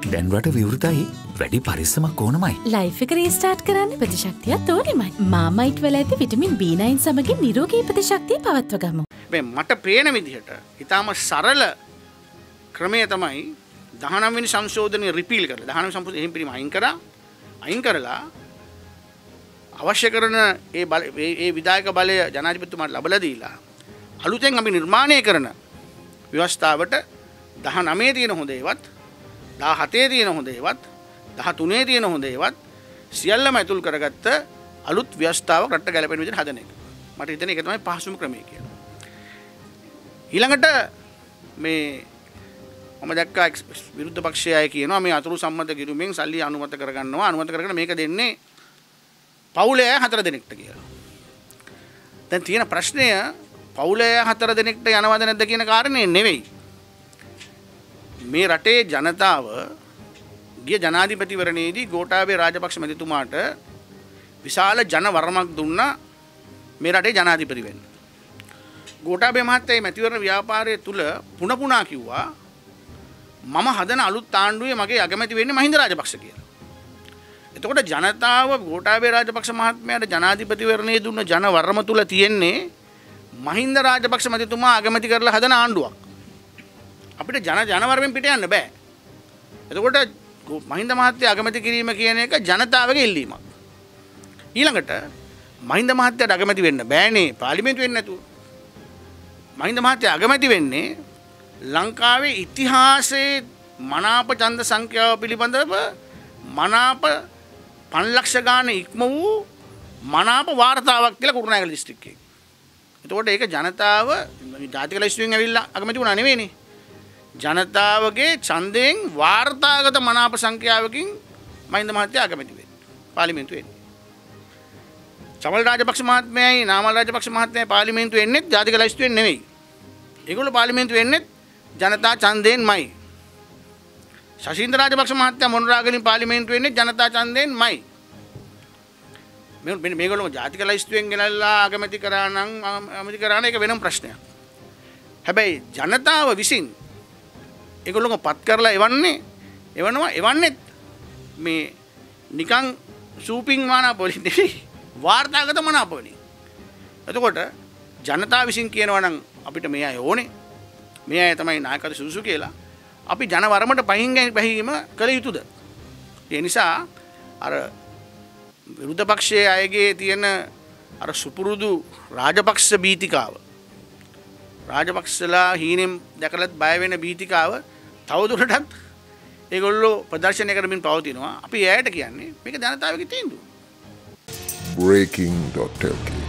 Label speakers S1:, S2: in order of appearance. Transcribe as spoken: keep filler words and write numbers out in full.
S1: දැන් රට විවෘතයි. වැඩි පරිස්සමක් ඕනමයි.
S2: ලයිෆ් එක රීස්ටාර්ට් කරන්න ප්‍රතිශක්තියත් ඕනෙමයි. මාමයිට් වල ඇති විටමින් බී නයින් සමගින් නිරෝගී ප්‍රතිශක්තිය පවත්ව ගමු.
S3: මේ මට පේන විදිහට ඊටාම සරල ක්‍රමය තමයි දහනවය වෙනි සංශෝධනය රිපීල් කරලා දහනවය සංශෝධනය එහෙම පිළිම අයින් කරා අයින් කරලා අවශ්‍ය කරන ඒ ඒ විධායක බලය ජනාධිපතිතුමාට ලබලා දීලා අලුතෙන් අපි නිර්මාණය කරන ව්‍යවස්ථාවට දහනවය තියෙන හොඳ ඒවත් දහහතේ තියෙන හොඳ ඒවත් දහතුනේ තියෙන හොඳ ඒවත් සියල්ලම ඇතුල් කරගත්ත අලුත් ව්‍යවස්ථාවක් රටට ගැලපෙන විදිහට හදන එක. මට හිතෙන එක තමයි පහසුම ක්‍රමය කියලා. ඊළඟට මේ මම දැක්කා විරුද්ධ පක්ෂයේ අය කියනවා මේ අතුරු සම්මත කිරීමෙන් සල්ලි අනුමත කරගන්නවා අනුමත කරගෙන මේක දෙන්නේ පවුලේ හතර දෙනෙක්ට කියලා. දැන් තියෙන ප්‍රශ්නය පවුලේ හතර දෙනෙක්ට යනවද නැද්ද කියන කාරණේ නෙවෙයි. මේ රටේ ජනතාව ගිය ජනාධිපතිවරණයේදී ගෝඨාභය රාජපක්ෂ මැතිතුමාට විශාල ජන වරමක් දුන්නා මේ රටේ ජනාධිපති වෙන්න. ගෝඨාභය මහත්තයා මේ මැතිවරණ ව්‍යාපාරයේ තුල පුන පුනා කිව්වා මම හදන අලුත් ආණ්ඩුවේ මගේ අගමැති වෙන්නේ මහින්ද රාජපක්ෂ කියලා. එතකොට ජනතාව ගෝඨාභය රාජපක්ෂ මහත්මයාට ජනාධිපතිවරණයේ දුන්න ජන වරම තුල තියෙන්නේ මහින්ද රාජපක්ෂ මැතිතුමා අගමැති කරලා හදන ආණ්ඩුවක්. අපිට ජන ජනවරෙන් පිට යන්න බෑ. එතකොට මහින්ද මහත්තයා අගමැති කිරීම කියන එක ජනතාවගේ ඉල්ලීමක්. ඊළඟට මහින්ද මහත්තයාට අගමැති වෙන්න බෑනේ පාර්ලිමේන්තුව වෙන්නේ නැතුව. මහින්ද මහත්තයා අගමැති වෙන්නේ ලංකාවේ ඉතිහාසයේ මනාප ඡන්ද සංඛ්‍යාව පිළිබඳව මනාප පන්ලක්ෂ ගාන ඉක්ම වූ මනාප වාර්තාවක් කියලා කුරුණෑගල දිස්ත්‍රික්කයේ. එතකොට ඒක ජනතාව ජාතික ලැයිස්තුවෙන් ඇවිල්ලා අගමැති වුණා නෙවෙයිනේ. ජනතාවගේ ඡන්දයෙන් වාර්තාගත මනාප සංඛ්‍යාවකින් මහින්ද මහත්තයා අගමැති වෙන්නේ පාර්ලිමේන්තුවේ එන්නේ. චමල් රාජපක්ෂ මහත්මයායි නාමල් රාජපක්ෂ මහත්මයායි පාර්ලිමේන්තුවේ එන්නේ ජාතික ලැයිස්තුවෙන් නෙවෙයි. ඒගොල්ලෝ පාර්ලිමේන්තුවේ එන්නේ ජනතා ඡන්දයෙන්මයි. ශෂීන්ද්‍ර රාජපක්ෂ මහත්තයා මොනරාගලින් පාර්ලිමේන්තුවේ එන්නේ ජනතා ඡන්දයෙන්මයි. මේ මේගොල්ලෝ ජාතික ලැයිස්තුවෙන් ගෙනල්ලා අගමැති කරා නම් අගමැති කරා නම් ඒක වෙනම ප්‍රශ්නයක්. හැබැයි ජනතාව විසින් ඒගොල්ලෝ පත් කරලා එවන්නේ එවනවා එවන්නේ මේ නිකන් සූපින් මානාපවලින් නෙවෙයි වාර්තාගත මනාපවලින්. එතකොට ජනතාව විසින් කියනවා නම් අපිට මේ අය ඕනේ මේ අය තමයි නායකත්ව සුසු කියලා අපි ජනවරමට පහින් බැහිම කළ යුතුද? ඒ නිසා අර විරුද්ධ පක්ෂයේ අයගේ තියෙන අර සුපුරුදු රාජපක්ෂ බීතිකාව රාජපක්ෂලා හීනෙන් දැකලත් බය වෙන බීතිකාව තවදුරටත් ඒගොල්ලෝ ප්‍රදර්ශනය කරමින් පවතිනවා. අපි එයාට කියන්නේ මේක ජනතාවගේ තීන්දුව.
S4: breaking dot l k